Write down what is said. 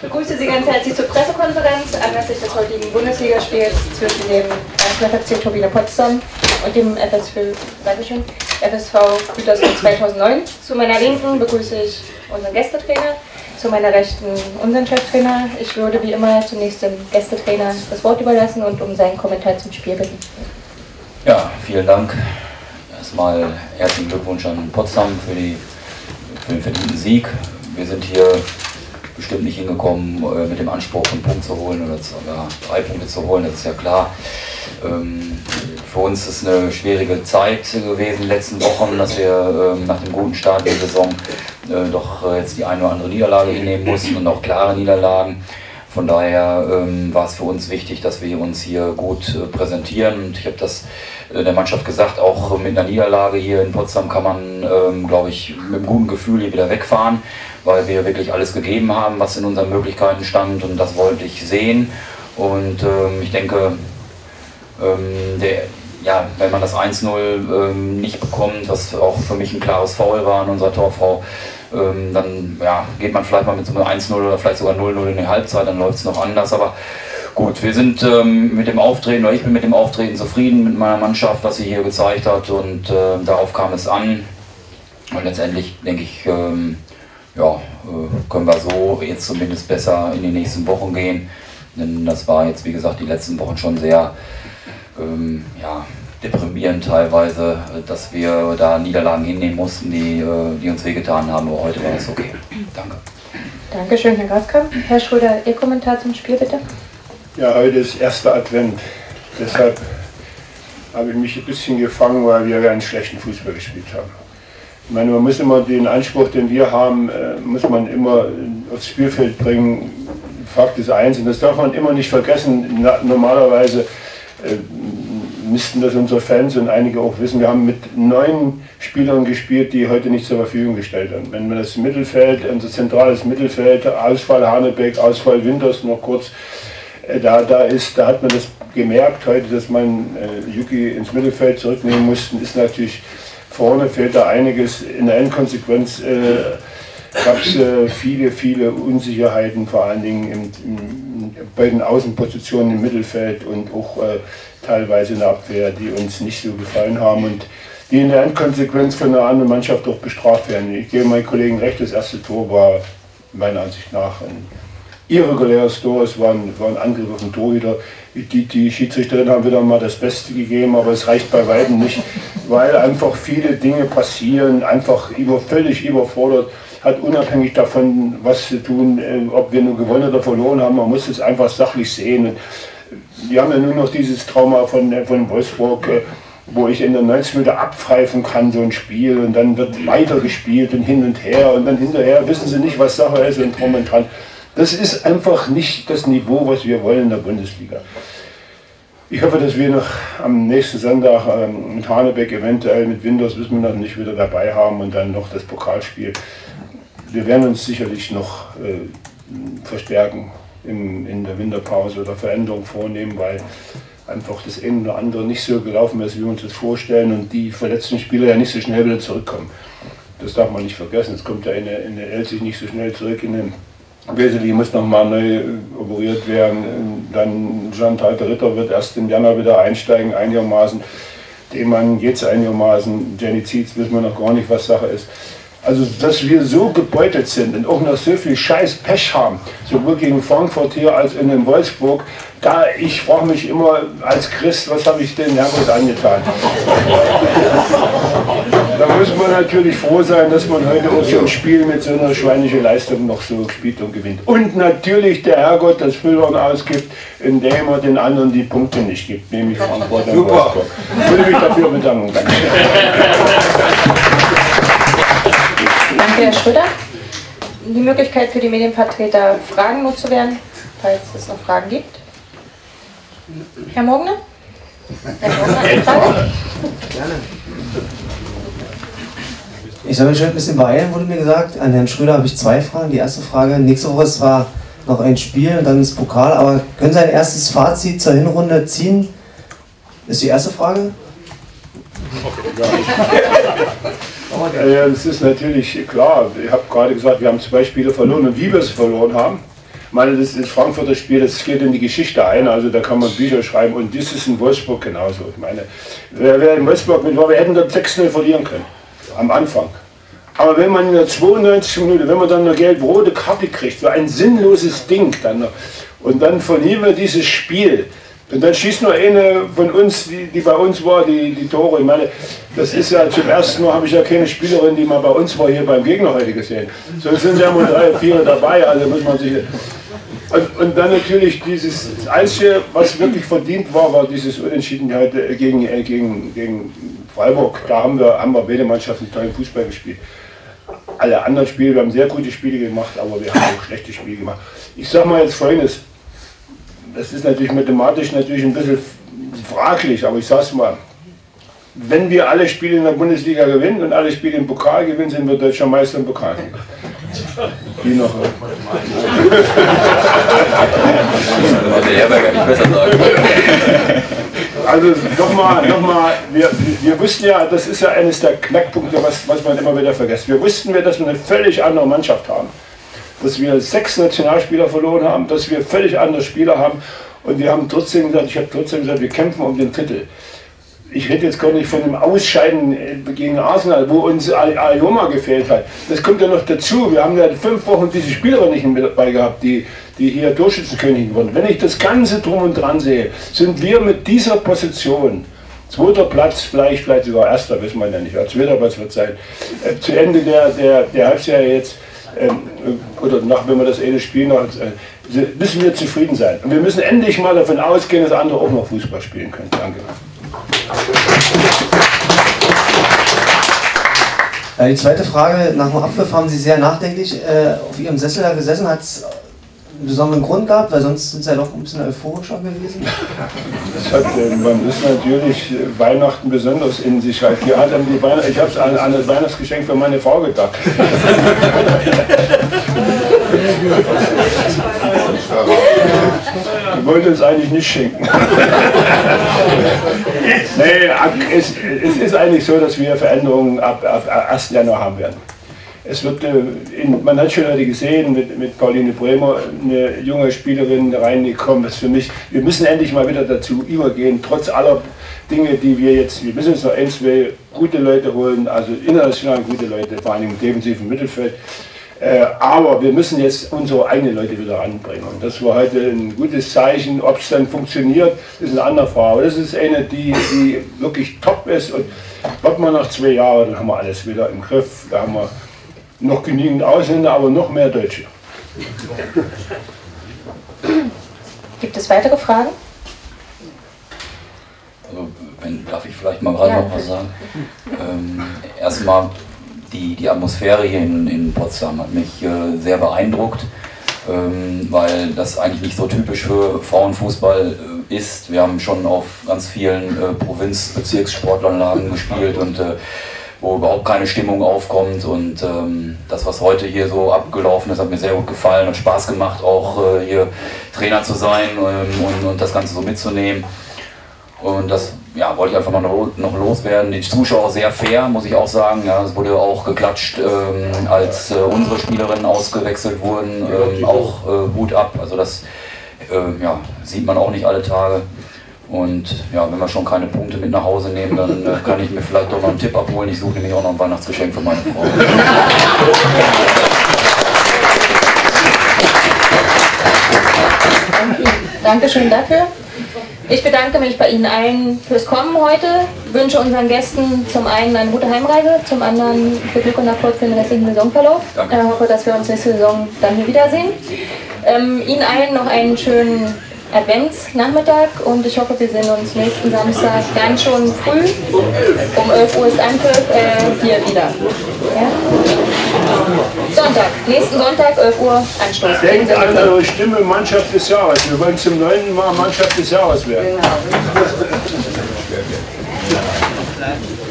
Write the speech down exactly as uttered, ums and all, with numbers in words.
begrüße Sie ganz herzlich zur Pressekonferenz anlässlich des heutigen Bundesligaspiels zwischen dem ersten F F C Turbine Potsdam und dem F S V, Dankeschön, F S V Gütersloh zweitausendneun. Zu meiner Linken begrüße ich unseren Gästetrainer, zu meiner Rechten unseren Cheftrainer. Ich würde wie immer zunächst dem Gästetrainer das Wort überlassen und um seinen Kommentar zum Spiel bitten. Ja, vielen Dank. Erstmal herzlichen Glückwunsch an Potsdam für, die, für den verdienten Sieg. Wir sind hier bestimmt nicht hingekommen, äh, mit dem Anspruch, einen Punkt zu holen oder, zu, oder drei Punkte zu holen, das ist ja klar. Ähm, für uns ist es eine schwierige Zeit gewesen in den letzten Wochen, dass wir ähm, nach dem guten Start der Saison äh, doch äh, jetzt die eine oder andere Niederlage hinnehmen mussten und auch klare Niederlagen. Von daher ähm, war es für uns wichtig, dass wir uns hier gut äh, präsentieren. Und ich habe das äh, der Mannschaft gesagt, auch mit einer Niederlage hier in Potsdam kann man, ähm, glaube ich, mit einem guten Gefühl hier wieder wegfahren, weil wir wirklich alles gegeben haben, was in unseren Möglichkeiten stand, und das wollte ich sehen. Und ähm, ich denke, ähm, der, ja, wenn man das eins null ähm, nicht bekommt, was auch für mich ein klares Foul war an unserer Torfrau, Ähm, dann ja, geht man vielleicht mal mit so einem eins null oder vielleicht sogar null null in die Halbzeit, dann läuft es noch anders. Aber gut, wir sind ähm, mit dem Auftreten, oder ich bin mit dem Auftreten zufrieden mit meiner Mannschaft, was sie hier gezeigt hat, und äh, darauf kam es an. Und letztendlich denke ich, ähm, ja, äh, können wir so jetzt zumindest besser in die nächsten Wochen gehen. Denn das war jetzt, wie gesagt, die letzten Wochen schon sehr ähm, ja, deprimierend teilweise, dass wir da Niederlagen hinnehmen mussten, die, die uns wehgetan haben, aber heute war es okay. Danke. Dankeschön, Herr Graskamp. Herr Schröder, Ihr Kommentar zum Spiel, bitte. Ja, heute ist erster Advent. Deshalb habe ich mich ein bisschen gefangen, weil wir einen schlechten Fußball gespielt haben. Ich meine, man muss immer den Anspruch, den wir haben, muss man immer aufs Spielfeld bringen. Fakt ist eins, und das darf man immer nicht vergessen. Normalerweise müssten das unsere Fans und einige auch wissen, wir haben mit neun Spielern gespielt, die heute nicht zur Verfügung gestellt haben. Wenn man das Mittelfeld, unser zentrales Mittelfeld, Ausfall Hanebeck, Ausfall Winters noch kurz, da, da, ist, da hat man das gemerkt heute, dass man äh, Yuki ins Mittelfeld zurücknehmen mussten, ist natürlich vorne fehlt da einiges. In der Endkonsequenz äh, gab es äh, viele, viele Unsicherheiten, vor allen Dingen im, im, bei den Außenpositionen im Mittelfeld und auch äh, teilweise in der Abwehr, die uns nicht so gefallen haben und die in der Endkonsequenz von einer anderen Mannschaft auch bestraft werden. Ich gebe meinen Kollegen recht, das erste Tor war meiner Ansicht nach ein irreguläres Tor, es war ein, war ein Angriff auf den Torhüter. Die, die Schiedsrichterinnen haben wieder mal das Beste gegeben, aber es reicht bei weitem nicht, weil einfach viele Dinge passieren, einfach über, völlig überfordert, hat unabhängig davon was zu tun, ob wir nur gewonnen oder verloren haben, man muss es einfach sachlich sehen. Und wir haben ja nur noch dieses Trauma von, von Wolfsburg, wo ich in der neunzigsten Minute abpfeifen kann, so ein Spiel, und dann wird weiter gespielt und hin und her, und dann hinterher wissen sie nicht, was Sache ist und drum und dran. Das ist einfach nicht das Niveau, was wir wollen in der Bundesliga. Ich hoffe, dass wir noch am nächsten Sonntag ähm, mit Hanebeck, eventuell mit Winters, wissen wir noch nicht, wieder dabei haben, und dann noch das Pokalspiel. Wir werden uns sicherlich noch äh, verstärken in, in der Winterpause oder Veränderungen vornehmen, weil einfach das eine oder andere nicht so gelaufen ist, wie wir uns das vorstellen, und die verletzten Spieler ja nicht so schnell wieder zurückkommen. Das darf man nicht vergessen. Es kommt ja in der, in der Elzig nicht so schnell zurück. In den Weseli muss nochmal neu operiert werden. Dann Jean-Talter Ritter wird erst im Januar wieder einsteigen, einigermaßen. Dem Mann geht es einigermaßen. Jenny Zietz wissen wir noch gar nicht, was Sache ist. Also, dass wir so gebeutelt sind und auch noch so viel scheiß Pech haben, sowohl gegen Frankfurt hier als in den Wolfsburg, da ich frage mich immer als Christ, was habe ich denn Herrgott angetan? Da muss man natürlich froh sein, dass man heute auch so ein Spiel mit so einer schweinischen Leistung noch so spielt und gewinnt. Und natürlich der Herrgott das Füllhorn ausgibt, indem er den anderen die Punkte nicht gibt, nämlich Frankfurt und Wolfsburg. Ich würde mich dafür bedanken. Danke. Danke, Herr Schröder. Die Möglichkeit für die Medienvertreter, Fragen loszuwerden, falls es noch Fragen gibt. Herr Mogner? Herr Mogner, eine Frage? Gerne. Ich soll mich schon ein bisschen beeilen, wurde mir gesagt. An Herrn Schröder habe ich zwei Fragen. Die erste Frage, nächste Woche ist zwar noch ein Spiel und dann das Pokal, aber können Sie ein erstes Fazit zur Hinrunde ziehen? Ist die erste Frage? Ja, das ist natürlich klar. Ich habe gerade gesagt, wir haben zwei Spiele verloren, und wie wir sie verloren haben. Ich meine, das, das Frankfurter Spiel, das geht in die Geschichte ein, also da kann man Bücher schreiben und das ist in Wolfsburg genauso. Ich meine, wer, wer in Wolfsburg mit war, wir hätten dort sechs null verlieren können, am Anfang. Aber wenn man in der zweiundneunzigsten Minute, wenn man dann eine gelb-rote Karte kriegt, so ein sinnloses Ding dann noch, und dann verlieren wir dieses Spiel, und dann schießt nur eine von uns, die, die bei uns war, die, die Tore. Ich meine, das ist ja zum ersten Mal, habe ich ja keine Spielerin, die mal bei uns war, hier beim Gegner heute gesehen. So sind ja nur drei, vier dabei, also muss man sich... Und, und dann natürlich dieses, das Einzige, was wirklich verdient war, war dieses Unentschieden heute gegen, äh, gegen, gegen Freiburg. Da haben wir, haben wir beide Mannschaften tollen Fußball gespielt. Alle anderen Spiele, wir haben sehr gute Spiele gemacht, aber wir haben auch schlechte Spiele gemacht. Ich sage mal jetzt Folgendes. Das ist natürlich mathematisch natürlich ein bisschen fraglich, aber ich sage es mal, wenn wir alle Spiele in der Bundesliga gewinnen und alle Spiele im Pokal gewinnen, sind wir deutscher Meister im Pokal. Wie noch? Also nochmal, nochmal, wir, wir wussten ja, das ist ja eines der Knackpunkte, was, was man immer wieder vergisst. Wir wussten, dass wir eine völlig andere Mannschaft haben. Dass wir sechs Nationalspieler verloren haben, dass wir völlig andere Spieler haben und wir haben trotzdem gesagt, ich habe trotzdem gesagt, wir kämpfen um den Titel. Ich rede jetzt gar nicht von dem Ausscheiden gegen Arsenal, wo uns Ayoma gefehlt hat. Das kommt ja noch dazu, wir haben ja fünf Wochen diese Spielerin nicht mit dabei gehabt, die, die hier Torschützenkönigin wurden. Wenn ich das Ganze drum und dran sehe, sind wir mit dieser Position, zweiter Platz, vielleicht, vielleicht sogar erster, wissen wir ja nicht, ja, zweiter Platz wird sein, äh, zu Ende der, der, der Halbserie jetzt, Ähm, oder nach, wenn wir das eine Spiel noch, äh, müssen wir zufrieden sein. Und wir müssen endlich mal davon ausgehen, dass andere auch noch Fußball spielen können. Danke. Ja, die zweite Frage, nach dem Abpfiff haben Sie sehr nachdenklich äh, auf Ihrem Sessel da gesessen. Hat es einen besonderen Grund gehabt, weil sonst sind Sie ja doch ein bisschen euphorischer gewesen? Das hat, äh, man ist natürlich äh, Weihnachten besonders in sich. Halt. Die hat an die Weihnacht, ich habe es an, an das Weihnachtsgeschenk für meine Frau gedacht. Ich wollte es eigentlich nicht schenken. Nee, es, es ist eigentlich so, dass wir Veränderungen ab, ab ersten Januar haben werden. Es wird, in, man hat schon heute gesehen, mit, mit Pauline Bremer, eine junge Spielerin reingekommen, das für mich, wir müssen endlich mal wieder dazu übergehen, trotz aller Dinge, die wir jetzt, wir müssen uns noch ein, zwei gute Leute holen, also international gute Leute, vor allem im defensiven Mittelfeld. Äh, aber wir müssen jetzt unsere eigenen Leute wieder ranbringen. Und das war heute ein gutes Zeichen. Ob es dann funktioniert, ist eine andere Frage. Aber das ist eine, die, die wirklich top ist. Und warten wir nach zwei Jahren, dann haben wir alles wieder im Griff. Da haben wir noch genügend Ausländer, aber noch mehr Deutsche. Gibt es weitere Fragen? Also, wenn, darf ich vielleicht mal gerade Ja, noch was sagen? Ähm, erstmal, die, die Atmosphäre hier in, in Potsdam hat mich äh, sehr beeindruckt, ähm, weil das eigentlich nicht so typisch für Frauenfußball äh, ist. Wir haben schon auf ganz vielen äh, Provinz-Bezirkssportanlagen gespielt und äh, wo überhaupt keine Stimmung aufkommt, und ähm, das, was heute hier so abgelaufen ist, hat mir sehr gut gefallen, hat Spaß gemacht, auch äh, hier Trainer zu sein ähm, und, und das Ganze so mitzunehmen. Und das ja, wollte ich einfach mal noch, noch loswerden. Die Zuschauer sehr fair, muss ich auch sagen. Ja, es wurde auch geklatscht, ähm, als äh, unsere Spielerinnen ausgewechselt wurden, ähm, auch äh, Hut ab. Also das äh, ja, sieht man auch nicht alle Tage. Und ja, wenn wir schon keine Punkte mit nach Hause nehmen, dann äh, kann ich mir vielleicht doch noch einen Tipp abholen. Ich suche nämlich auch noch ein Weihnachtsgeschenk für meine Frau. Dankeschön dafür. Ich bedanke mich bei Ihnen allen fürs Kommen heute. Wünsche unseren Gästen zum einen eine gute Heimreise, zum anderen viel Glück und Erfolg für den restlichen Saisonverlauf. Ich äh, hoffe, dass wir uns nächste Saison dann hier wiedersehen. Ähm, Ihnen allen noch einen schönen Adventsnachmittag und ich hoffe, wir sehen uns nächsten Samstag ganz schon früh. Um elf Uhr ist Anpfiff äh, hier wieder. Ja? Sonntag, nächsten Sonntag, elf Uhr, Anstoß. Denkt an eure Stimme, Mannschaft des Jahres. Wir wollen zum neunten Mal Mannschaft des Jahres werden. Genau.